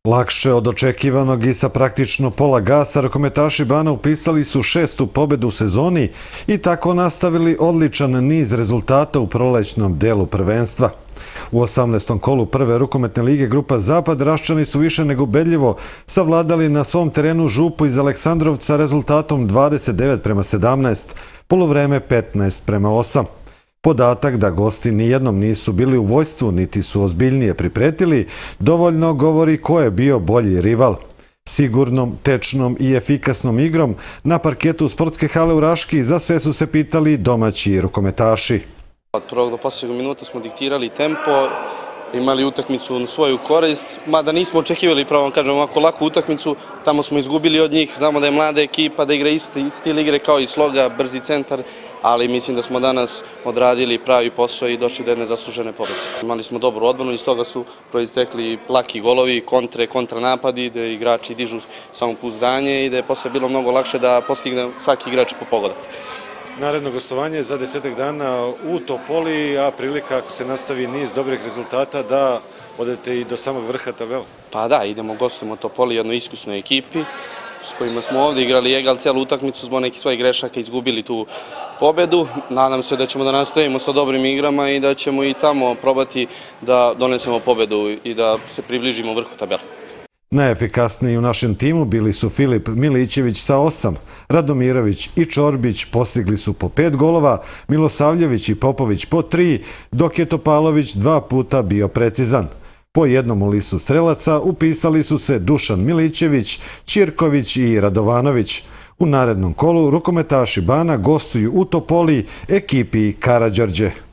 Lakše od očekivanog i sa praktično pola gasa rukometaši Bana upisali su 6. pobedu u sezoni i tako nastavili odličan niz rezultata u prolećnom delu prvenstva. U 18. kolu prve rukometne lige grupa Zapad Raščani su više nego ubedljivo savladali na svom terenu Župu iz Aleksandrovca rezultatom 29:17, poluvreme 15:8. Podatak da gosti nijednom nisu bili u vojstvu niti su ozbiljnije pripretili dovoljno govori ko je bio bolji rival. Sigurnom, tečnom i efikasnom igrom na parketu sportske hale u Raški za sve su se pitali domaći rukometaši. Od prvog do posljednjeg minuta smo diktirali tempo, imali utakmicu u svoju korist, mada nismo očekivali, pravo vam kažem, ovako laku utakmicu, tamo smo izgubili od njih, znamo da je mlada ekipa, da igra isti stil igre kao i Sloga, brzi centar, ali mislim da smo danas odradili pravi posao i došli do jedne zaslužene pobjede. Imali smo dobru odbranu i iz toga su proistekli laki golovi, kontranapadi, da igrači dižu samopouzdanje i da je posle bilo mnogo lakše da postigne svaki igrač po pogodak. Naredno gostovanje za 10 dana u Topoli, a prilika ako se nastavi niz dobrih rezultata da odete i do samog vrha tabela. Pa da, idemo gostujemo u Topoli, jednoj iskusnoj ekipi s kojima smo ovdje igrali egal celu utakmicu, zbog nekih svojih grešaka izgubili tu pobedu. Nadam se da ćemo da nastavimo sa dobrim igrama i da ćemo i tamo probati da donesemo pobedu i da se približimo vrhu tabela. Najefikasniji u našem timu bili su Filip Milićević sa 8, Radomirović i Čorbić postigli su po 5 golova, Milosavljević i Popović po 3, dok je Topalović 2 puta bio precizan. Po jednom u listu strelaca upisali su se Dušan Milićević, Ćirković i Radovanović. U narednom kolu rukometaši Bana gostuju u Topoli ekipi Karađorđe.